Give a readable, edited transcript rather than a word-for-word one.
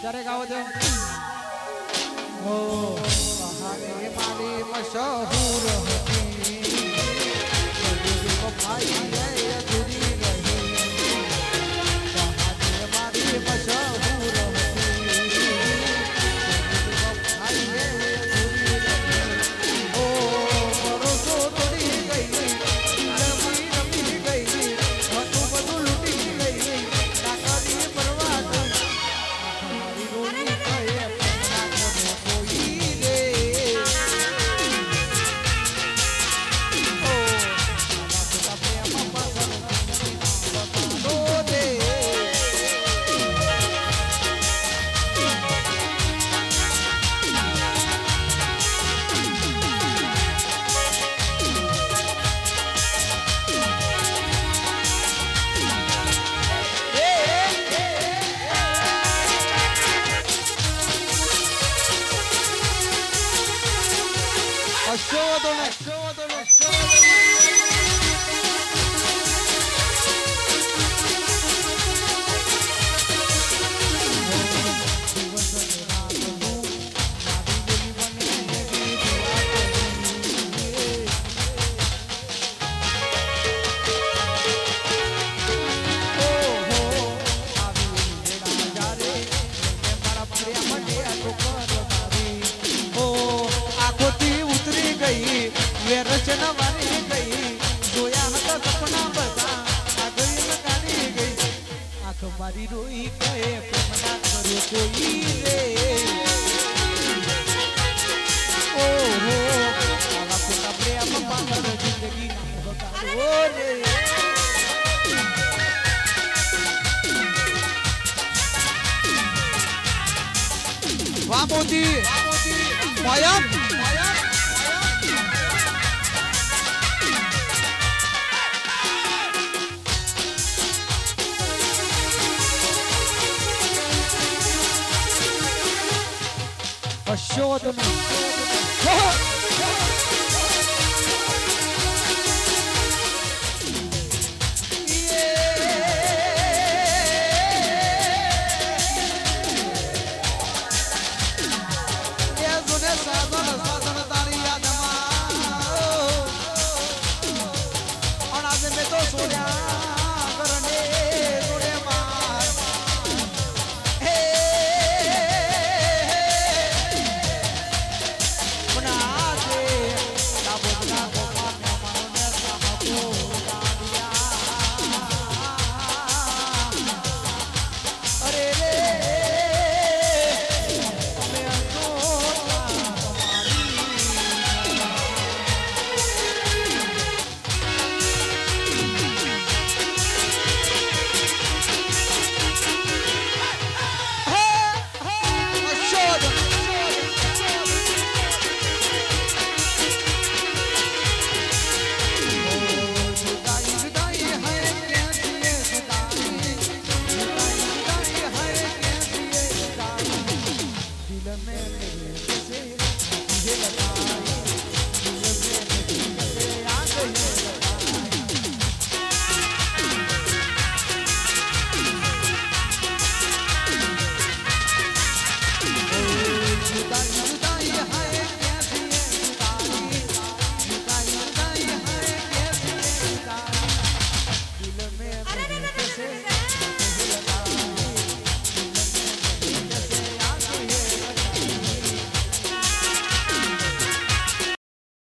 ત્યારે ગાવો છો ઓ કહાની મારી મશહૂર હતી ભાઈ અધૂરી રહી કહાની મારી મશહૂર रचना वाली गई जोया हता सपना बता आगरी लगानी गई आंख मारी रोई गए प्रेमना करो कोई रे ओ हो आला कोटा प्रेम पागल जिंदगी ना बगाड़ो रे वाह मोदी मायम Show them.